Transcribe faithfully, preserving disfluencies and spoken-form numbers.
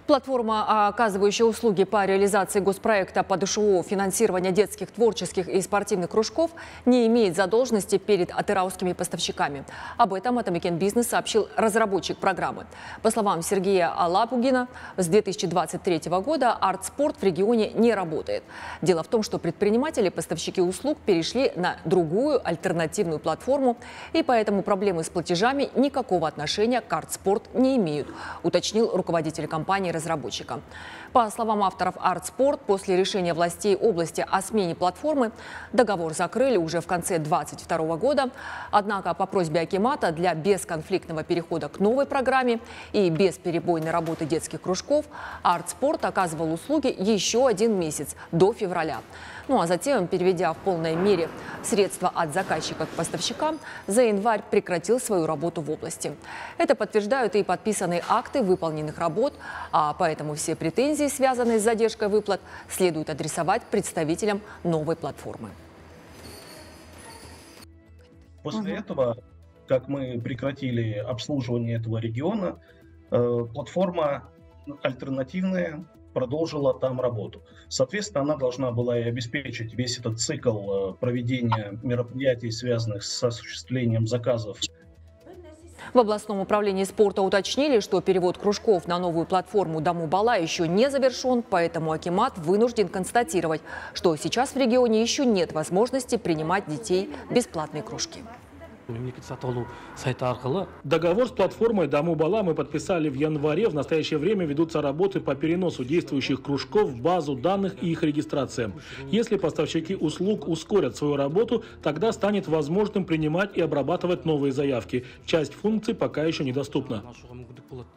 Платформа, оказывающая услуги по реализации госпроекта по ДШО финансирования детских, творческих и спортивных кружков, не имеет задолженности перед атыраускими поставщиками. Об этом Атамекен Бизнес сообщил разработчик программы. По словам Сергея Алапугина, с две тысячи двадцать третьего года артспорт в регионе не работает. Дело в том, что предприниматели, поставщики услуг перешли на другую альтернативную платформу, и поэтому проблемы с платежами никакого отношения к артспорт не имеют, уточнил руководитель компании разработчика. По словам авторов артспорт, после решения властей области о смене платформы договор закрыли уже в конце две тысячи двадцать второго года. Однако по просьбе акимата для бесконфликтного перехода к новой программе и бесперебойной работы детских кружков артспорт оказывал услуги еще один месяц, до февраля. Ну а затем, переведя в полной мере средства от заказчика к поставщикам, за январь прекратил свою работу в области. Это подтверждают и подписанные акты выполненных работ, а поэтому все претензии, связанные с задержкой выплат, следует адресовать представителям новой платформы. После угу. этого, как мы прекратили обслуживание этого региона, э, платформа альтернативная продолжила там работу. Соответственно, она должна была и обеспечить весь этот цикл проведения мероприятий, связанных с осуществлением заказов. В областном управлении спорта уточнили, что перевод кружков на новую платформу Даму-Бала еще не завершен, поэтому акимат вынужден констатировать, что сейчас в регионе еще нет возможности принимать детей в бесплатные кружки. Договор с платформой Даму-Бала мы подписали в январе. В настоящее время ведутся работы по переносу действующих кружков в базу данных и их регистрация. Если поставщики услуг ускорят свою работу, тогда станет возможным принимать и обрабатывать новые заявки. Часть функций пока еще недоступна.